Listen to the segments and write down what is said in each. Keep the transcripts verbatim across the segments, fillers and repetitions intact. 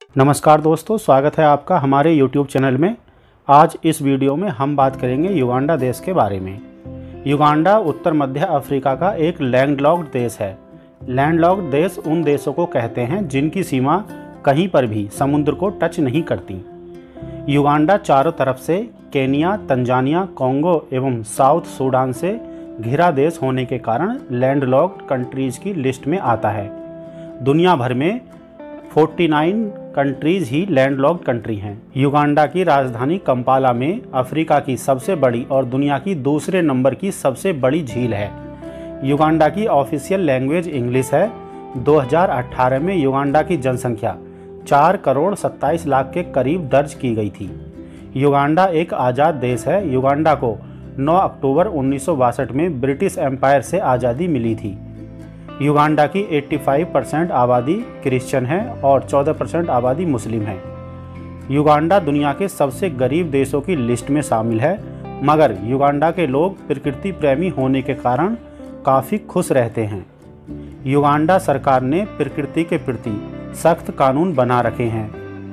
नमस्कार दोस्तों, स्वागत है आपका हमारे यूट्यूब चैनल में। आज इस वीडियो में हम बात करेंगे युगांडा देश के बारे में। युगांडा उत्तर मध्य अफ्रीका का एक लैंडलॉक्ड देश है। लैंडलॉक्ड देश उन देशों को कहते हैं जिनकी सीमा कहीं पर भी समुद्र को टच नहीं करती। युगांडा चारों तरफ से केनिया, तंजानिया, कोंगो एवं साउथ सूडान से घिरा देश होने के कारण लैंडलॉक्ड कंट्रीज़ की लिस्ट में आता है। दुनिया भर में उनचास कंट्रीज़ ही लैंडलॉक्ड कंट्री हैं। युगांडा की राजधानी कंपाला में अफ्रीका की सबसे बड़ी और दुनिया की दूसरे नंबर की सबसे बड़ी झील है। युगांडा की ऑफिशियल लैंग्वेज इंग्लिश है। दो हज़ार अठारह में युगांडा की जनसंख्या चार करोड़ सत्ताईस लाख के करीब दर्ज की गई थी। युगांडा एक आज़ाद देश है। युगांडा को नौ अक्टूबर उन्नीस सौ बासठ में ब्रिटिश एम्पायर से आज़ादी मिली थी। युगांडा की पचासी परसेंट आबादी क्रिश्चियन है और चौदह परसेंट आबादी मुस्लिम है। युगांडा दुनिया के सबसे गरीब देशों की लिस्ट में शामिल है, मगर युगांडा के लोग प्रकृति प्रेमी होने के कारण काफ़ी खुश रहते हैं। युगांडा सरकार ने प्रकृति के प्रति सख्त कानून बना रखे हैं।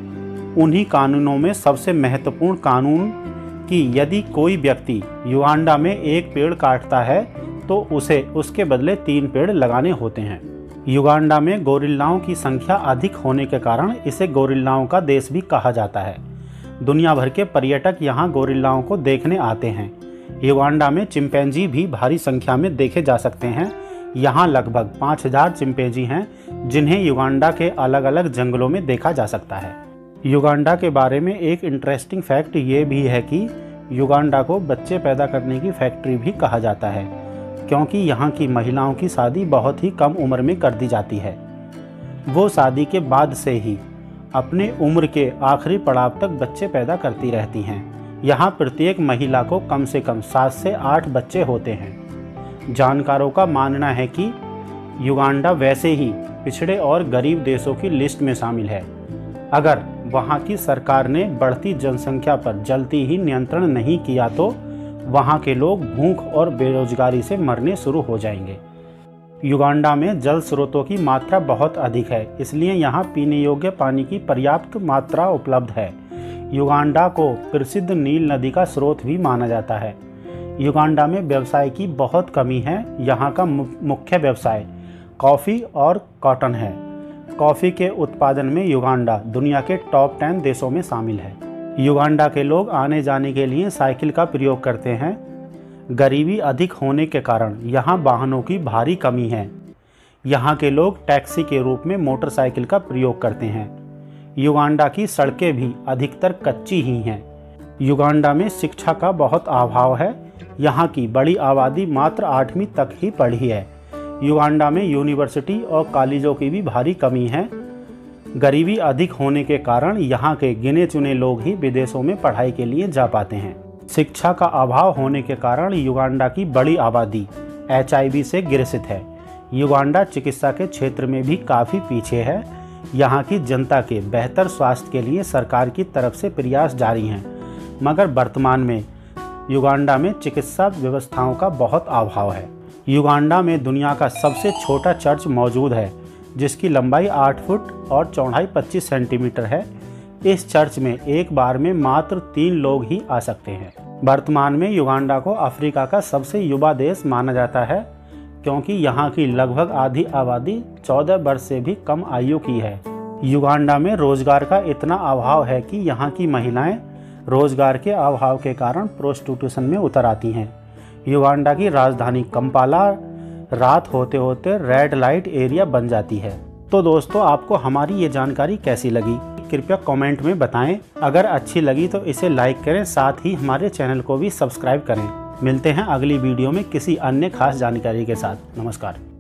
उन्हीं कानूनों में सबसे महत्वपूर्ण कानून कि यदि कोई व्यक्ति युगांडा में एक पेड़ काटता है तो उसे उसके बदले तीन पेड़ लगाने होते हैं। युगांडा में गोरिल्लाओं की संख्या अधिक होने के कारण इसे गोरिल्लाओं का देश भी कहा जाता है। दुनिया भर के पर्यटक यहाँ गोरिल्लाओं को देखने आते हैं। युगांडा में चिंपैंजी भी भारी संख्या में देखे जा सकते हैं। यहाँ लगभग पाँच हज़ार चिंपैंजी हैं जिन्हें युगांडा के अलग अलग जंगलों में देखा जा सकता है। युगांडा के बारे में एक इंटरेस्टिंग फैक्ट ये भी है कि युगांडा को बच्चे पैदा करने की फैक्ट्री भी कहा जाता है, क्योंकि यहाँ की महिलाओं की शादी बहुत ही कम उम्र में कर दी जाती है। वो शादी के बाद से ही अपने उम्र के आखिरी पड़ाव तक बच्चे पैदा करती रहती हैं। यहाँ प्रत्येक महिला को कम से कम सात से आठ बच्चे होते हैं। जानकारों का मानना है कि युगांडा वैसे ही पिछड़े और गरीब देशों की लिस्ट में शामिल है। अगर वहाँ की सरकार ने बढ़ती जनसंख्या पर जल्दी ही नियंत्रण नहीं किया तो वहाँ के लोग भूख और बेरोजगारी से मरने शुरू हो जाएंगे। युगांडा में जल स्रोतों की मात्रा बहुत अधिक है, इसलिए यहाँ पीने योग्य पानी की पर्याप्त मात्रा उपलब्ध है। युगांडा को प्रसिद्ध नील नदी का स्रोत भी माना जाता है। युगांडा में व्यवसाय की बहुत कमी है। यहाँ का मुख्य व्यवसाय कॉफ़ी और कॉटन है। कॉफ़ी के उत्पादन में युगांडा दुनिया के टॉप टेन देशों में शामिल है। युगांडा के लोग आने जाने के लिए साइकिल का प्रयोग करते हैं। गरीबी अधिक होने के कारण यहाँ वाहनों की भारी कमी है। यहाँ के लोग टैक्सी के रूप में मोटरसाइकिल का प्रयोग करते हैं। युगांडा की सड़कें भी अधिकतर कच्ची ही हैं। युगांडा में शिक्षा का बहुत अभाव है। यहाँ की बड़ी आबादी मात्र आठवीं तक ही पढ़ी है। युगांडा में यूनिवर्सिटी और कॉलेजों की भी भारी कमी है। गरीबी अधिक होने के कारण यहाँ के गिने चुने लोग ही विदेशों में पढ़ाई के लिए जा पाते हैं। शिक्षा का अभाव होने के कारण युगांडा की बड़ी आबादी एच आई वी से ग्रसित है। युगांडा चिकित्सा के क्षेत्र में भी काफ़ी पीछे है। यहाँ की जनता के बेहतर स्वास्थ्य के लिए सरकार की तरफ से प्रयास जारी हैं, मगर वर्तमान में युगांडा में चिकित्सा व्यवस्थाओं का बहुत अभाव है। युगांडा में दुनिया का सबसे छोटा चर्च मौजूद है, जिसकी लंबाई आठ फुट और चौड़ाई पच्चीस सेंटीमीटर है। इस चर्च में एक बार में मात्र तीन लोग ही आ सकते हैं। वर्तमान में युगांडा को अफ्रीका का सबसे युवा देश माना जाता है, क्योंकि यहाँ की लगभग आधी आबादी चौदह वर्ष से भी कम आयु की है। युगांडा में रोजगार का इतना अभाव है कि यहाँ की महिलाएं रोजगार के अभाव के कारण प्रोस्टिट्यूशन में उतर आती हैं। युगांडा की राजधानी कंपाला रात होते होते रेड लाइट एरिया बन जाती है। तो दोस्तों, आपको हमारी ये जानकारी कैसी लगी कृपया कमेंट में बताएं। अगर अच्छी लगी तो इसे लाइक करें, साथ ही हमारे चैनल को भी सब्सक्राइब करें। मिलते हैं अगली वीडियो में किसी अन्य खास जानकारी के साथ। नमस्कार।